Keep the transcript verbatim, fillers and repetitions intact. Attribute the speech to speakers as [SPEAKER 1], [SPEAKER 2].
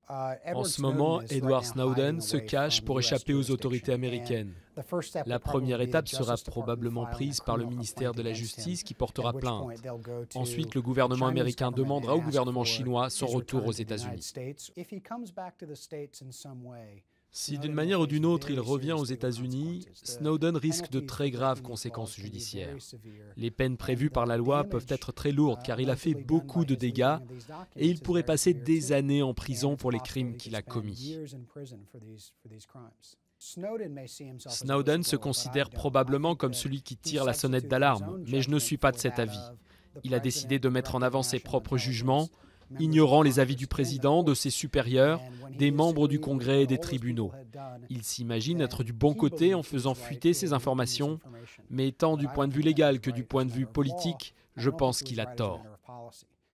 [SPEAKER 1] En ce moment, Edward Snowden se cache pour échapper aux autorités américaines. La première étape sera probablement prise par le ministère de la Justice qui portera plainte. Ensuite, le gouvernement américain demandera au gouvernement chinois son retour aux États-Unis. Si d'une manière ou d'une autre il revient aux États-Unis, Snowden risque de très graves conséquences judiciaires. Les peines prévues par la loi peuvent être très lourdes car il a fait beaucoup de dégâts et il pourrait passer des années en prison pour les crimes qu'il a commis. Snowden se considère probablement comme celui qui tire la sonnette d'alarme, mais je ne suis pas de cet avis. Il a décidé de mettre en avant ses propres jugements, ignorant les avis du président, de ses supérieurs, des membres du Congrès et des tribunaux. Il s'imagine être du bon côté en faisant fuiter ces informations, mais tant du point de vue légal que du point de vue politique, je pense qu'il a tort.